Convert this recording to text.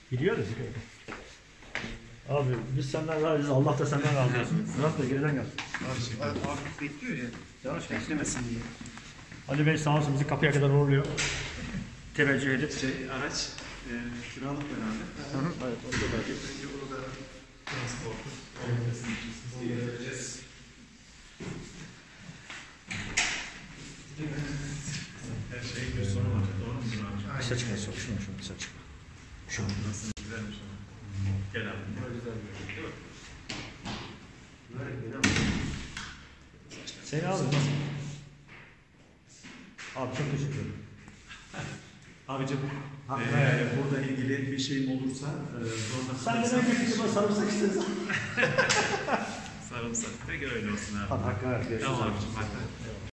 Gidiyoruz. Abi biz senden razıyız. Allah da senden razı olsun. Murat da geriden gel. Abi bekliyor ya. Yavaş beklemesin diye. Ali Bey sağ olsun bizi kapıya kadar uğurluyor. Teveccüh edip. Araç kiralık herhalde. Evet, o da. Önce burada transportu vereceğiz. Her şeyin bir sonu var. Doğru mu abi? Dışarı çıkma. Şunu dışarı çıkma. Şu nasıl güzelmiş ama. Gel abi. Güzel değil mi? Seni abi nasıl? Abi çok teşekkür ederim. Abicim, burada ilgili bir şeyim olursa Sen neden götürdün sarımsak istiyorsan? sarımsak. Peki öyle olsun abi. Hadi hakkı ver. Tamam abicim. Hakkı.